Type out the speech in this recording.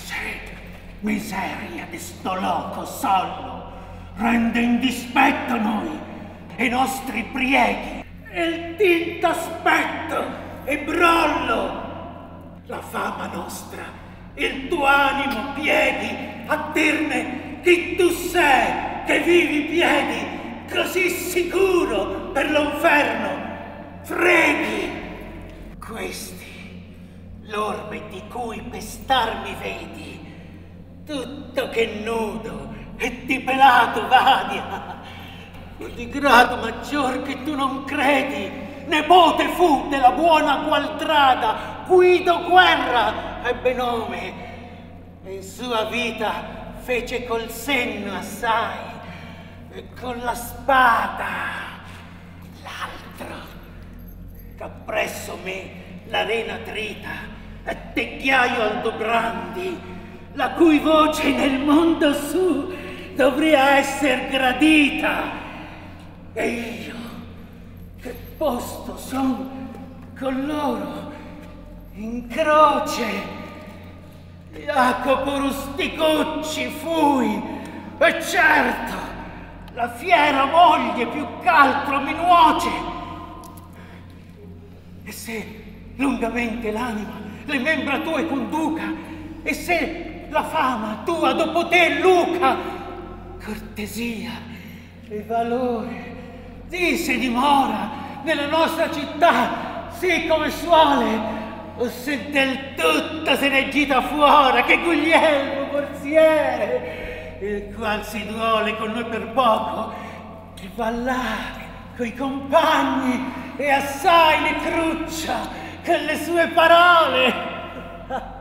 miseria di sto loco sollo rende in dispetto noi e i nostri prieghi e il tinto aspetto e brollo la fama nostra il tuo animo pieghi a dirne chi tu sei che vivi piedi così sicuro per l'inferno freghi questi l'orbe di cui pestar mi vedi tutto che nudo e di pelato vadia, di grado maggior che tu non credi, nepote fu della buona Gualdrada, Guido Guerra ebbe nome, e in sua vita fece col senno assai, e con la spada l'altro, qu'appresso me l'arena trita, e te ghiaio Aldobrandi, la cui voce nel mondo su dovria esser gradita. E io, che posto son con loro in croce, Jacopo Rusticucci fui, e certo la fiera moglie più ch'altro mi nuoce. E se lungamente l'anima le membra tue conduca, e se la fama tua dopo te Luca cortesia e valore di se dimora nella nostra città sì come suole o se del tutto se ne gita fuora che Guglielmo Borsiere il qual si duole con noi per poco che ballare coi compagni e assai ne cruccia con le sue parole